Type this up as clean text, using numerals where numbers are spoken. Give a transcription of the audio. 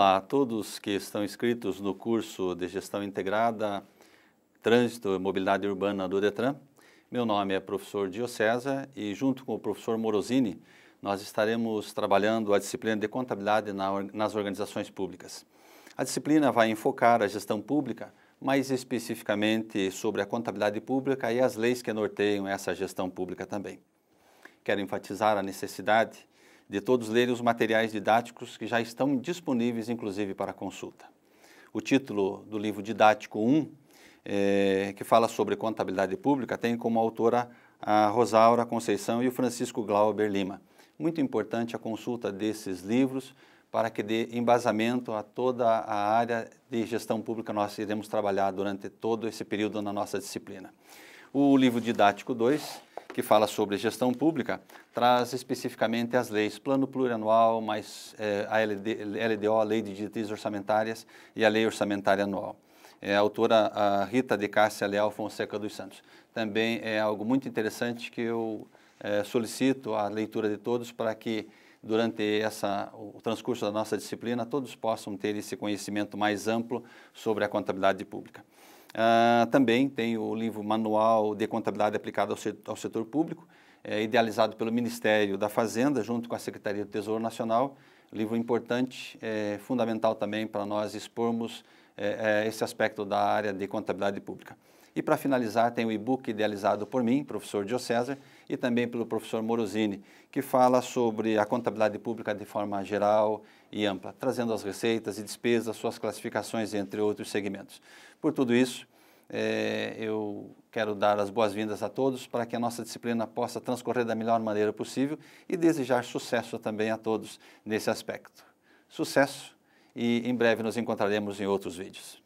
Olá a todos que estão inscritos no curso de Gestão Integrada, Trânsito e Mobilidade Urbana do Detran. Meu nome é professor Diocesa e junto com o professor Morosini, nós estaremos trabalhando a disciplina de contabilidade nas organizações públicas. A disciplina vai enfocar a gestão pública, mais especificamente sobre a contabilidade pública e as leis que norteiam essa gestão pública também. Quero enfatizar a necessidade de todos lerem os materiais didáticos que já estão disponíveis, inclusive para consulta. O título do livro didático 1, que fala sobre contabilidade pública, tem como autora a Rosaura Conceição e o Francisco Glauber Lima. Muito importante a consulta desses livros para que dê embasamento a toda a área de gestão pública que nós iremos trabalhar durante todo esse período na nossa disciplina. O livro didático 2, que fala sobre gestão pública, traz especificamente as leis Plano Plurianual, mais a LDO, a Lei de Diretrizes Orçamentárias e a Lei Orçamentária Anual. A autora a Rita de Cássia Leal Fonseca dos Santos. Também é algo muito interessante que eu solicito a leitura de todos para que durante o transcurso da nossa disciplina todos possam ter esse conhecimento mais amplo sobre a contabilidade pública. Também tem o livro Manual de Contabilidade Aplicada ao Setor Público, idealizado pelo Ministério da Fazenda, junto com a Secretaria do Tesouro Nacional. Livro importante, fundamental também para nós expormos esse aspecto da área de contabilidade pública. E para finalizar, tem o e-book idealizado por mim, professor Diocesa, e também pelo professor Morosini, que fala sobre a contabilidade pública de forma geral e ampla, trazendo as receitas e despesas, suas classificações, entre outros segmentos. Por tudo isso, eu quero dar as boas-vindas a todos para que a nossa disciplina possa transcorrer da melhor maneira possível e desejar sucesso também a todos nesse aspecto. Sucesso e em breve nos encontraremos em outros vídeos.